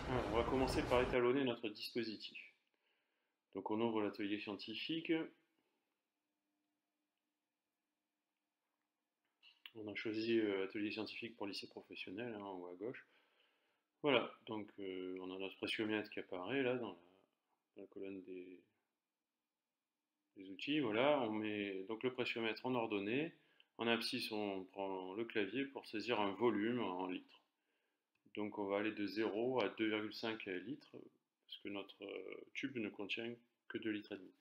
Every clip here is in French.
Alors, on va commencer par étalonner notre dispositif. Donc on ouvre l'atelier scientifique. On a choisi atelier scientifique pour lycée professionnel, hein, en haut à gauche. Voilà, donc on a notre pressiomètre qui apparaît là dans la colonne des outils. Voilà, on met donc le pressiomètre en ordonnée. En abscisse, on prend le clavier pour saisir un volume en litres. Donc on va aller de 0 à 2,5 litres, parce que notre tube ne contient que 2 litres et demi.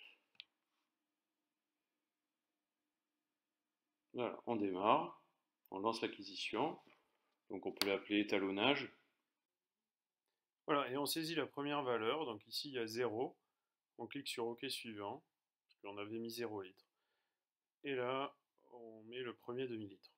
Voilà, on démarre, on lance l'acquisition, donc on peut l'appeler étalonnage. Voilà, et on saisit la première valeur, donc ici il y a 0, on clique sur OK suivant, parce qu'on avait mis 0 litres. Et là, on met le premier demi-litre.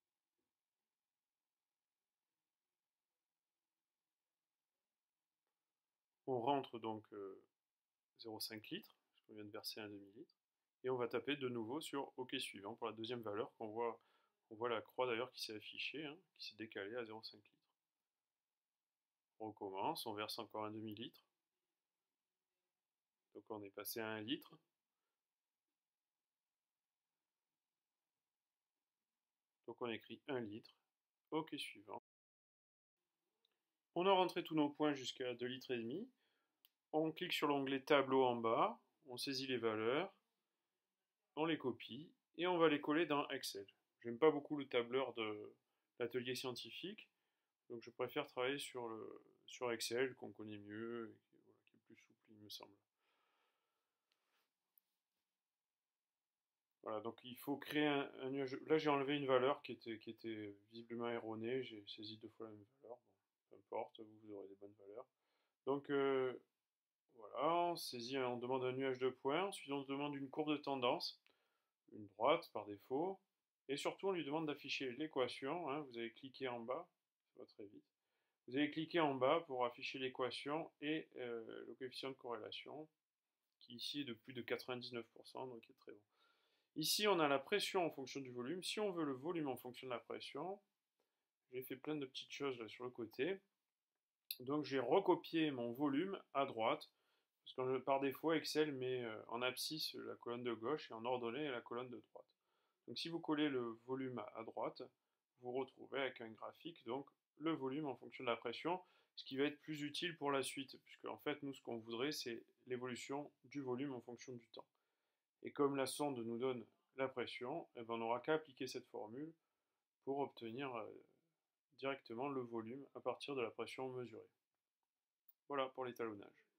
On rentre donc 0,5 litres, parce qu'on vient de verser un demi-litre, et on va taper de nouveau sur OK suivant pour la deuxième valeur qu'on voit. On voit la croix d'ailleurs qui s'est affichée, hein, qui s'est décalée à 0,5 litres. On recommence, on verse encore un demi-litre. Donc on est passé à 1 litre. Donc on écrit 1 litre. OK suivant. On a rentré tous nos points jusqu'à 2 litres et demi. On clique sur l'onglet tableau en bas. On saisit les valeurs. On les copie et on va les coller dans Excel. J'aime pas beaucoup le tableur de l'atelier scientifique. Donc je préfère travailler sur Excel qu'on connaît mieux et qui est plus souple il me semble. Voilà, donc il faut créer un nuage. Là j'ai enlevé une valeur qui était visiblement erronée, j'ai saisi deux fois la même valeur. Bon, peu importe, vous aurez des bonnes valeurs. Donc voilà, on saisit, on demande un nuage de points, ensuite on demande une courbe de tendance, une droite par défaut, et surtout on lui demande d'afficher l'équation, hein, vous allez cliquer en bas, ça va très vite. Vous allez cliquer en bas pour afficher l'équation et le coefficient de corrélation, qui ici est de plus de 99%, donc est très bon. Ici, on a la pression en fonction du volume. Si on veut le volume en fonction de la pression, j'ai fait plein de petites choses là sur le côté. Donc j'ai recopié mon volume à droite, parce que par défaut, Excel met en abscisse la colonne de gauche et en ordonnée la colonne de droite. Donc si vous collez le volume à droite, vous vous retrouvez avec un graphique, donc le volume en fonction de la pression, ce qui va être plus utile pour la suite, puisque en fait, nous, ce qu'on voudrait, c'est l'évolution du volume en fonction du temps. Et comme la sonde nous donne la pression, eh ben, on n'aura qu'à appliquer cette formule pour obtenir directement le volume à partir de la pression mesurée. Voilà pour l'étalonnage.